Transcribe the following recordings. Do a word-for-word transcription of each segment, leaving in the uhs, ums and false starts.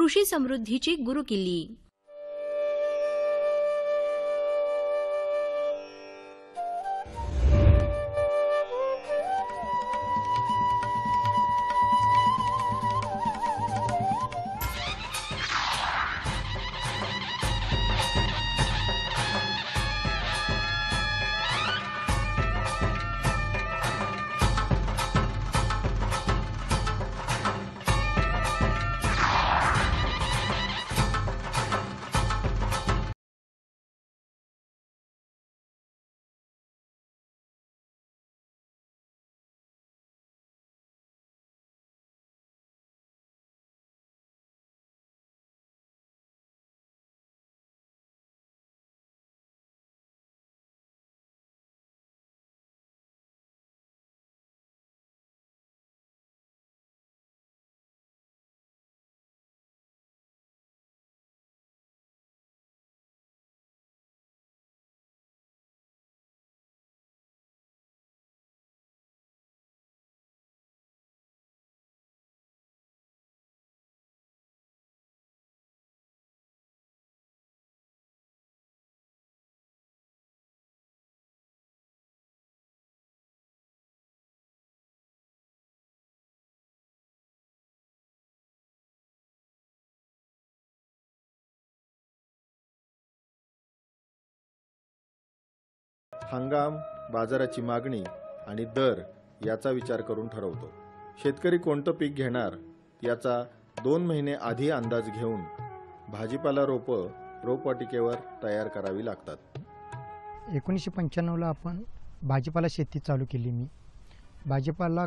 कृषी समृद्धीची गुरुकिल्ली। हंगाम, बाजाराची मागणी आणि दर याचा विचार करून ठरवतो। शेतकरी कोणतं पीक घेणार याचा दोन महिने आधी अंदाज घेऊन भाजीपाला रोप रोपवाटिकेवर तयार करावी लागतात। एकोणीसशे पंच्याण्णवला आपण भाजीपाला शेती चालू केली। मी भाजीपाला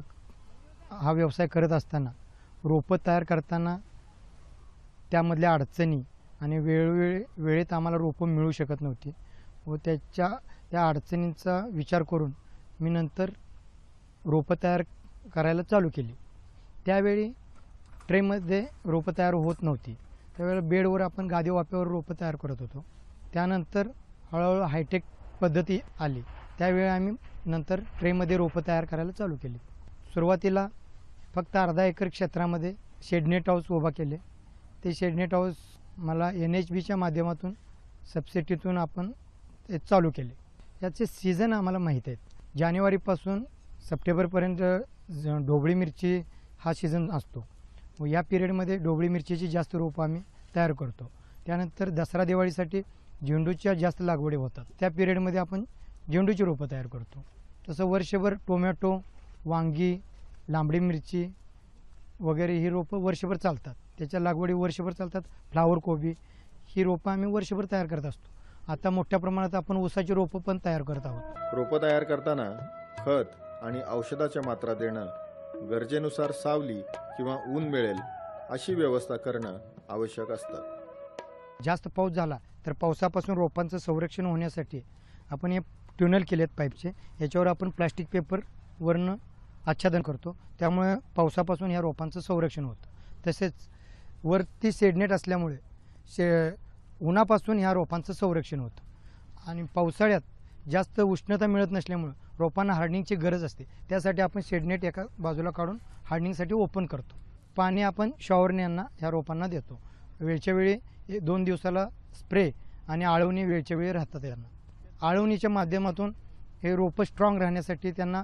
हा व्यवसाय करत असताना रोपं तयार करताना त्यामधल्या अडचणी आणि वेळोवेळी वेळेत आम्हाला रोपं मिळू शकत नव्हती व त्याच्या त्या अडचणींचा विचार करून मी नंतर रोपं तयार करायला चालू केली। त्यावेळी ट्रेमध्ये रोपं तयार होत नव्हती, त्यावेळेला बेडवर आपण गादी वाफ्यावर रोपं तयार करत होतो। त्यानंतर हळूहळू हायटेक पद्धती आली, त्यावेळी आम्ही नंतर ट्रेमध्ये रोपं तयार करायला चालू केली। सुरुवातीला फक्त अर्धा एकर क्षेत्रामध्ये शेडनेट हाऊस उभा केले। ते शेडनेट हाऊस मला एन एच बीच्या माध्यमातून सबसिडीतून आपण ते चालू केले। याचे सीझन आम्हाला माहीत आहेत। जानेवारीपासून सप्टेंबरपर्यंत ढोबळी मिरची हा सीझन असतो व या पिरियडमध्ये ढोबळी मिरचीची जास्त रोपं आम्ही तयार करतो। त्यानंतर दसरा दिवाळीसाठी झेंडूच्या जास्त लागवडी होतात, त्या पिरियडमध्ये आपण झेंडूची रोपं तयार करतो। तसं वर्षभर टोमॅटो, वांगी, लांबडी मिरची वगैरे ही रोपं वर्षभर चालतात, त्याच्या लागवडी वर्षभर चालतात। फ्लावर कोबी ही रोपं आम्ही वर्षभर तयार करत असतो। आता मोठ्या प्रमाणात आपण ऊसाची रोपं पण तयार करत आहोत। रोपं तयार करताना खत आणि औषधाच्या मात्रा देणं, गरजेनुसार सावली किंवा ऊन मिळेल अशी व्यवस्था करणं आवश्यक असतं। जास्त पाऊस झाला तर पावसापासून रोपांचं संरक्षण होण्यासाठी आपण हे ट्युनल केलेत पाईपचे, याच्यावर आपण प्लास्टिक पेपर वरनं आच्छादन करतो, त्यामुळे पावसापासून या रोपांचं संरक्षण होतं। तसेच वरती शेडनेट असल्यामुळे शे उन्हापासून ह्या रोपांचं संरक्षण होतं आणि पावसाळ्यात जास्त उष्णता मिळत नसल्यामुळे रोपांना हार्डनिंगची गरज असते, त्यासाठी आपण शेडनेट एका बाजूला काढून हार्डनिंगसाठी ओपन करतो। पाणी आपण शॉवरने यांना ह्या रोपांना देतो। वेळच्या वेळी दोन दिवसाला स्प्रे आणि आळवणी वेळच्या वेळी राहतात। यांना आळवणीच्या माध्यमातून हे रोपं स्ट्रॉंग राहण्यासाठी त्यांना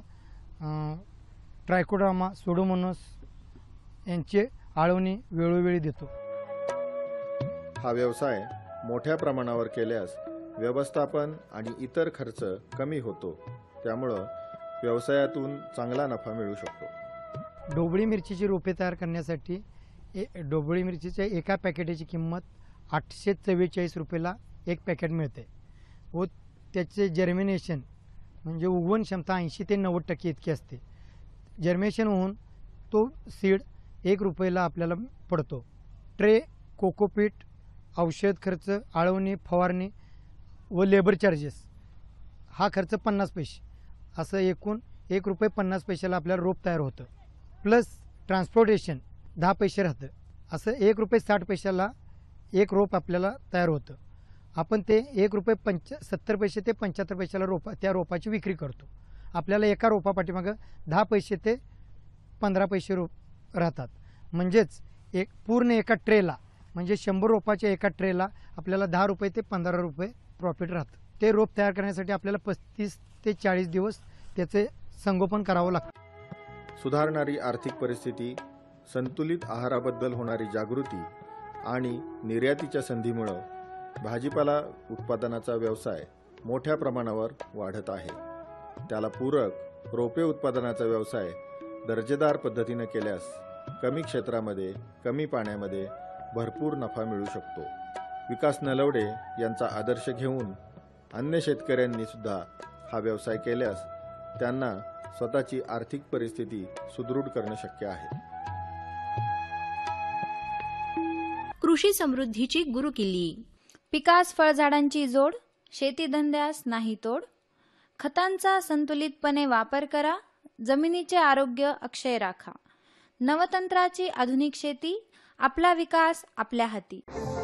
ट्रायकोडर्मा, सुडोमोनास यांची आळवणी वेळोवेळी देतो। हा व्यवसाय मोठ्या प्रमाणावर केल्यास व्यवस्थापन आणि इतर खर्च कमी होतो, त्यामुळं व्यवसायातून चांगला नफा मिळू शकतो। ढोबळी मिरचीची रोपे तयार करण्यासाठी ए ढोबळी मिरचीच्या एका पॅकेटची किंमत आठशे चव्वेचाळीस रुपयाला एक पॅकेट मिळते व त्याचे जर्मिनेशन म्हणजे उगवण क्षमता ऐंशी ते नव्वद टक्के इतकी असते। जर्मिनेशन होऊन तो सीड एक रुपयाला आपल्याला पडतो। ट्रे, कोकोपीट, औषध खर्च, आळवणी, फवारणी व लेबर चार्जेस हा खर्च पन्नास पैसे, असं एकूण एक रुपये पन्नास पैशाला आपल्याला रोप तयार होतं। प्लस ट्रान्सपोर्टेशन दहा पैसे राहतं, असं एक रुपये साठ पैशाला एक रोप आपल्याला तयार होतं। आपण ते एक रुपये पंच सत्तर पैसे ते पंच्याहत्तर पैशाला रोपा त्या रोपाची विक्री करतो। आपल्याला एका रोपापाठीमागं दहा पैसे ते पंधरा पैसे रोप राहतात, म्हणजेच एक पूर्ण एका ट्रेला म्हणजे शंभर रोपाच्या एका ट्रेला आपल्याला दहा रुपये ते पंधरा रुपये प्रॉफिट राहतं. ते रोप तयार करण्यासाठी आपल्याला पस्तीस ते चाळीस दिवस त्याचे संगोपन करावं लागतं. सुधारणारी आर्थिक परिस्थिती, संतुलित आहाराबद्दल होणारी जागृती आणि निर्यातीच्या संधीमुळं भाजीपाला उत्पादनाचा व्यवसाय मोठ्या प्रमाणावर वाढत आहे. त्याला पूरक रोपे उत्पादनाचा व्यवसाय दर्जेदार पद्धतीने केल्यास कमी क्षेत्रामध्ये कमी पाण्यामध्ये भरपूर नफा मिळू शकतो. विकास नलवडे यांचा आदर्श घेऊन अन्य शेतकऱ्यांनी सुद्धा हा व्यवसाय केल्यास त्यांना स्वतःची आर्थिक परिस्थिती सुदृढ करणे शक्य आहे. कृषी समृद्धीची गुरुकिल्ली. पिकास फळझाडांची जोड, शेती धंद्यास नाही तोड. खतांचा संतुलितपणे वापर करा, जमिनीचे आरोग्य अक्षय राखा. नवतंत्राची आधुनिक शेती, आपला विकास आपल्या हाती.